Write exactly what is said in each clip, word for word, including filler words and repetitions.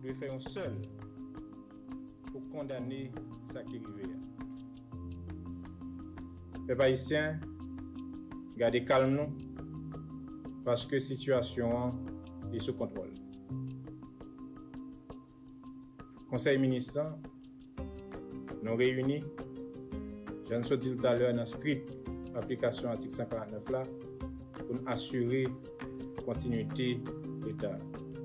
nous faisons seuls pour condamner ce qui est arrivé. Les Haïtiens, gardez calme nous, parce que la situation est sous contrôle. Conseil ministre, nous réunis, je ne suis dit tout à l'heure, dans stricte application article cent quarante-neuf là, pour assurer la continuité de l'État.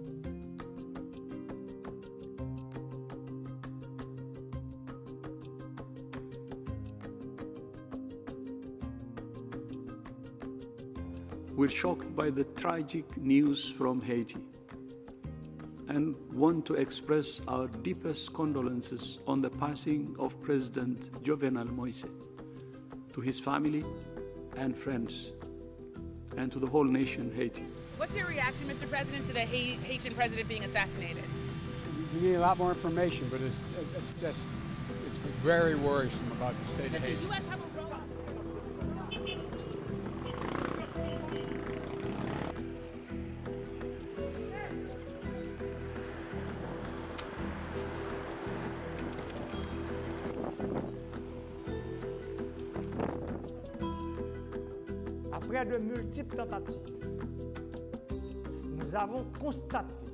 We're shocked by the tragic news from Haiti and want to express our deepest condolences on the passing of President Jovenel Moise, to his family and friends, and to the whole nation, Haiti. What's your reaction, Mister President, to the Haitian president being assassinated? We need a lot more information, but it's, it's just it's very worrisome about the state of Haiti. Does the U S have a role? Après de multiples tentatives, nous avons constaté